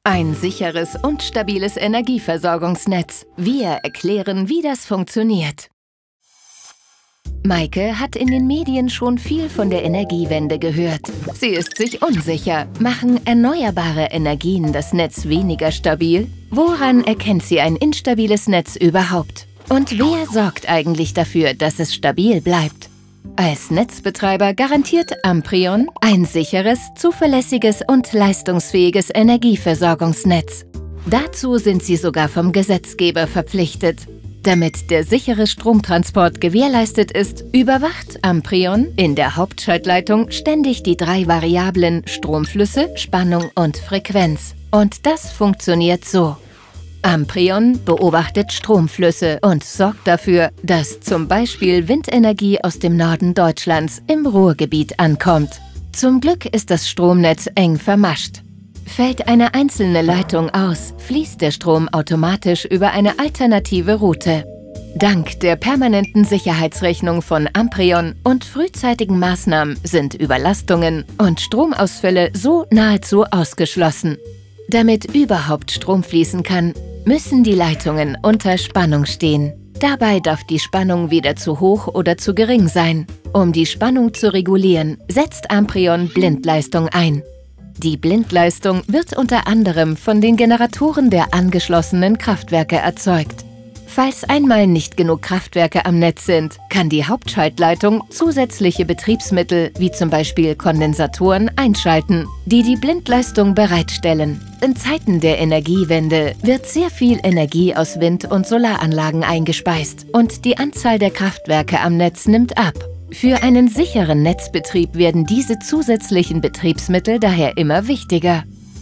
Ein sicheres und stabiles Energieversorgungsnetz. Wir erklären, wie das funktioniert. Maike hat in den Medien schon viel von der Energiewende gehört. Sie ist sich unsicher. Machen erneuerbare Energien das Netz weniger stabil? Woran erkennt sie ein instabiles Netz überhaupt? Und wer sorgt eigentlich dafür, dass es stabil bleibt? Als Netzbetreiber garantiert Amprion ein sicheres, zuverlässiges und leistungsfähiges Energieversorgungsnetz. Dazu sind sie sogar vom Gesetzgeber verpflichtet. Damit der sichere Stromtransport gewährleistet ist, überwacht Amprion in der Hauptschaltleitung ständig die 3 Variablen Stromflüsse, Spannung und Frequenz. Und das funktioniert so. Amprion beobachtet Stromflüsse und sorgt dafür, dass zum Beispiel Windenergie aus dem Norden Deutschlands im Ruhrgebiet ankommt. Zum Glück ist das Stromnetz eng vermascht. Fällt eine einzelne Leitung aus, fließt der Strom automatisch über eine alternative Route. Dank der permanenten Sicherheitsrechnung von Amprion und frühzeitigen Maßnahmen sind Überlastungen und Stromausfälle so nahezu ausgeschlossen. Damit überhaupt Strom fließen kann, müssen die Leitungen unter Spannung stehen. Dabei darf die Spannung weder zu hoch oder zu gering sein. Um die Spannung zu regulieren, setzt Amprion Blindleistung ein. Die Blindleistung wird unter anderem von den Generatoren der angeschlossenen Kraftwerke erzeugt. Falls einmal nicht genug Kraftwerke am Netz sind, kann die Hauptschaltleitung zusätzliche Betriebsmittel wie zum Beispiel Kondensatoren einschalten, die die Blindleistung bereitstellen. In Zeiten der Energiewende wird sehr viel Energie aus Wind- und Solaranlagen eingespeist und die Anzahl der Kraftwerke am Netz nimmt ab. Für einen sicheren Netzbetrieb werden diese zusätzlichen Betriebsmittel daher immer wichtiger.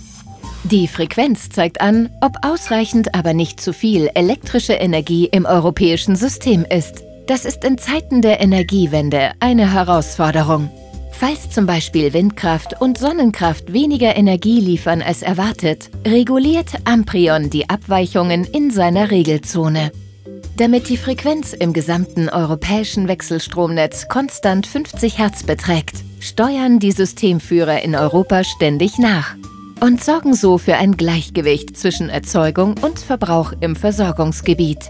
Die Frequenz zeigt an, ob ausreichend, aber nicht zu viel elektrische Energie im europäischen System ist. Das ist in Zeiten der Energiewende eine Herausforderung. Falls zum Beispiel Windkraft und Sonnenkraft weniger Energie liefern als erwartet, reguliert Amprion die Abweichungen in seiner Regelzone. Damit die Frequenz im gesamten europäischen Wechselstromnetz konstant 50 Hertz beträgt, steuern die Systemführer in Europa ständig nach und sorgen so für ein Gleichgewicht zwischen Erzeugung und Verbrauch im Versorgungsgebiet.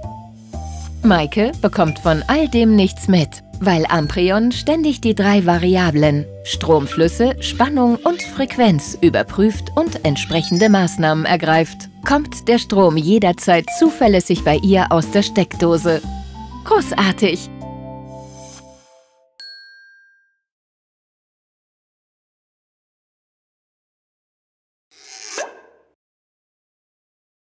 Maike bekommt von all dem nichts mit, weil Amprion ständig die 3 Variablen Stromflüsse, Spannung und Frequenz überprüft und entsprechende Maßnahmen ergreift. Kommt der Strom jederzeit zuverlässig bei ihr aus der Steckdose. Großartig!